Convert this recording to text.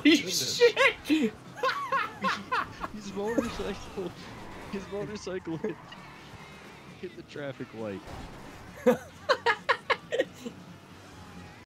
Holy goodness. shit! His motorcycle hit the traffic light.